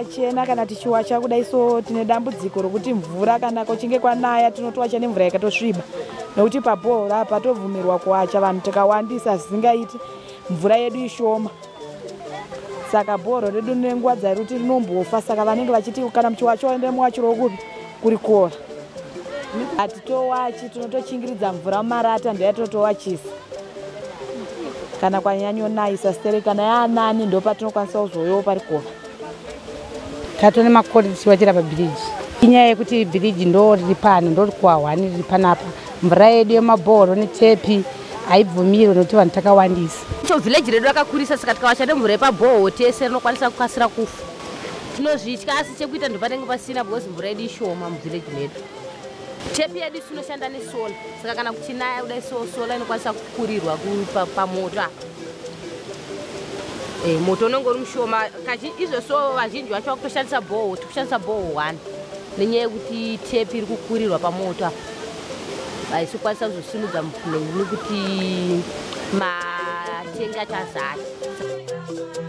yakachena kana tichiwacha kudai, so tine dambudziko rokuti mvura kana kuchinge kwanaya tinotowacha nemvura yakatosviba, nokuti pabhoro apa tovhumirwa kuwacha vanhu tikawandisa zvisingaiti mvura yedu ishoma. Saka bhoro redu nenguva dzairi rinombofa, saka vanenge vachiti kana muchiwacha waende muwachiro kupi kuri kora. Hatitowachi, tinotochingiridza mvura mumarata ndoyatotowachisa. Kana kwanyanyonayisa stere kana yaanani ndo patinokwanisa kuzoyowo pari kora. Tatone makore tichiwachira pabhiriji. Inyaya yekuti bhiriji ndo riri pano, ndo rikuwahwani riri panapa. Mvura yedu yemabhoro netepi haibvumirwi nokuti vanhu takawandisa. Icho village redu rakakurisa, saka tikawacha nemvura yepabhoro tese rinokwanisa kukasira kufa. Tinozvitya asi chekuita ndo panenge pasina because mvura yedu ishoma muvillage medu. Tepi yedu tinoshanda nesola, saka kana kuchinaya kudai sola inokwanisa kukurirwa pamoto apa. Moto unenge uri mushoma, izvo so vazhinji vacho vakutoshandisa bhoho, tikushandisa bhoho 1 nenyaya yekuti tepi iri kukurirwa pamoto apa. Haisi kukwanisa kuzosimudza nekuti matengi acho azari.